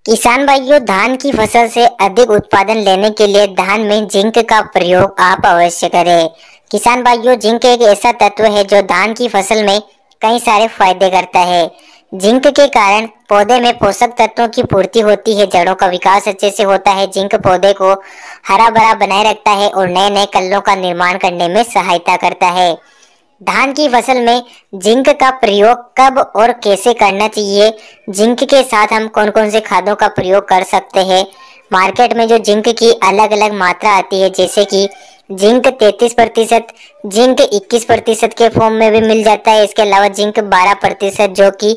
किसान भाइयों, धान की फसल से अधिक उत्पादन लेने के लिए धान में जिंक का प्रयोग आप अवश्य करें। किसान भाइयों, जिंक एक ऐसा तत्व है जो धान की फसल में कई सारे फायदे करता है। जिंक के कारण पौधे में पोषक तत्वों की पूर्ति होती है, जड़ों का विकास अच्छे से होता है। जिंक पौधे को हरा भरा बनाए रखता है और नए नए कल्लों का निर्माण करने में सहायता करता है। धान की फसल में जिंक का प्रयोग कब और कैसे करना चाहिए, जिंक के साथ हम कौन कौन से खादों का प्रयोग कर सकते हैं। मार्केट में जो जिंक की अलग अलग मात्रा आती है, जैसे कि जिंक 33%, जिंक 21% के फॉर्म में भी मिल जाता है। इसके अलावा जिंक 12% जो कि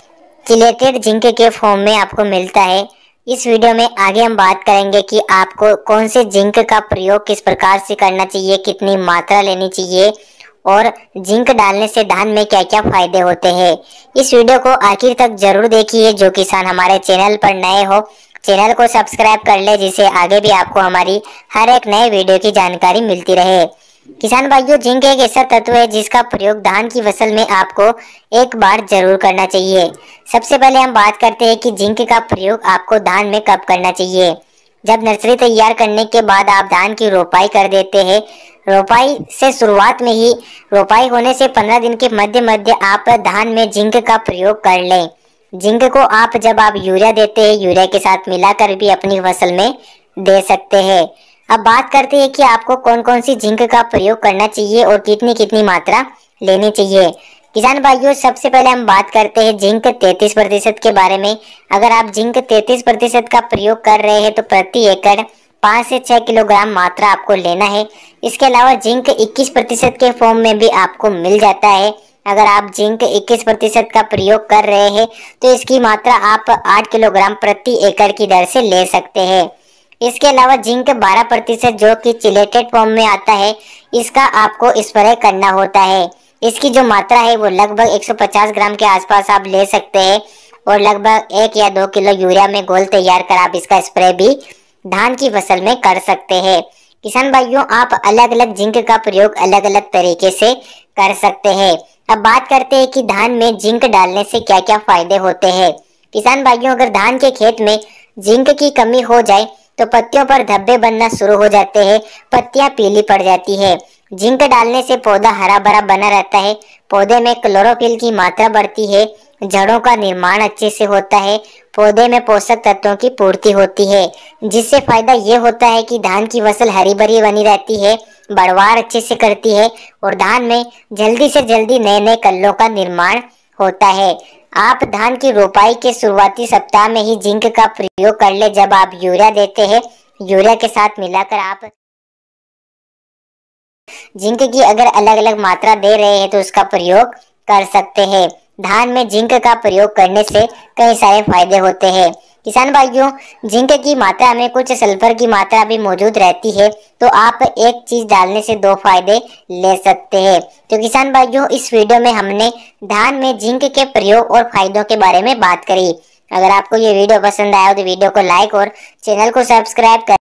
चिलेटेड जिंक के फॉर्म में आपको मिलता है। इस वीडियो में आगे हम बात करेंगे कि आपको कौन से जिंक का प्रयोग किस प्रकार से करना चाहिए, कितनी मात्रा लेनी चाहिए और जिंक डालने से धान में क्या क्या फायदे होते हैं। इस वीडियो को आखिर तक जरूर देखिए। जो किसान हमारे चैनल पर नए हो, चैनल को सब्सक्राइब कर ले, जिससे आगे भी आपको हमारी हर एक नए वीडियो की जानकारी मिलती रहे। किसान भाइयों, जिंक एक ऐसा तत्व है जिसका प्रयोग धान की फसल में आपको एक बार जरूर करना चाहिए। सबसे पहले हम बात करते हैं कि जिंक का प्रयोग आपको धान में कब करना चाहिए। जब नर्सरी तैयार करने के बाद आप धान की रोपाई कर देते हैं। रोपाई से शुरुआत में ही, रोपाई होने से 15 दिन के मध्य मध्य आप धान में जिंक का प्रयोग कर लें। जिंक को आप जब आप यूरिया देते हैं, यूरिया के साथ मिलाकर भी अपनी फसल में दे सकते हैं। अब बात करते हैं कि आपको कौन कौन सी जिंक का प्रयोग करना चाहिए और कितनी कितनी मात्रा लेनी चाहिए। किसान भाइयों, सबसे पहले हम बात करते हैं जिंक 33% के बारे में। अगर आप जिंक 33% का प्रयोग कर रहे हैं तो प्रति एकड़ 5 से 6 किलोग्राम मात्रा आपको लेना है। इसके अलावा जिंक 21% के फॉर्म में भी आपको मिल जाता है। अगर आप जिंक 21% का प्रयोग कर रहे हैं तो इसकी मात्रा आप 8 किलोग्राम प्रति एकड़ की दर से ले सकते हैं। इसके अलावा जिंक 12% जो कि चिलेटेड फॉर्म में आता है, इसका आपको स्प्रे करना होता है। इसकी जो मात्रा है वो लगभग 150 ग्राम के आसपास आप ले सकते हैं और लगभग 1 या 2 किलो यूरिया में घोल तैयार कर आप इसका स्प्रे भी धान की फसल में कर सकते हैं। किसान भाइयों, आप अलग अलग जिंक का प्रयोग अलग अलग तरीके से कर सकते हैं। अब बात करते हैं कि धान में जिंक डालने से क्या क्या फायदे होते हैं। किसान भाइयों, अगर धान के खेत में जिंक की कमी हो जाए तो पत्तियों पर धब्बे बनना शुरू हो जाते हैं, पत्तियां पीली पड़ जाती है। जिंक डालने से पौधा हरा भरा बना रहता है, पौधे में क्लोरोफिल की मात्रा बढ़ती है, जड़ों का निर्माण अच्छे से होता है, पौधे में पोषक तत्वों की पूर्ति होती है, जिससे फायदा ये होता है कि धान की फसल हरी भरी बनी रहती है, बढ़वार अच्छे से करती है और धान में जल्दी से जल्दी नए नए कल्लों का निर्माण होता है। आप धान की रोपाई के शुरुआती सप्ताह में ही जिंक का प्रयोग कर ले। जब आप यूरिया देते हैं, यूरिया के साथ मिलाकर आप जिंक की अगर अलग अलग मात्रा दे रहे हैं तो उसका प्रयोग कर सकते हैं। धान में जिंक का प्रयोग करने से कई सारे फायदे होते हैं। किसान भाइयों, जिंक की मात्रा में कुछ सल्फर की मात्रा भी मौजूद रहती है, तो आप एक चीज डालने से 2 फायदे ले सकते हैं। तो किसान भाइयों, इस वीडियो में हमने धान में जिंक के प्रयोग और फायदों के बारे में बात करी। अगर आपको ये वीडियो पसंद आया तो वीडियो को लाइक और चैनल को सब्सक्राइब कर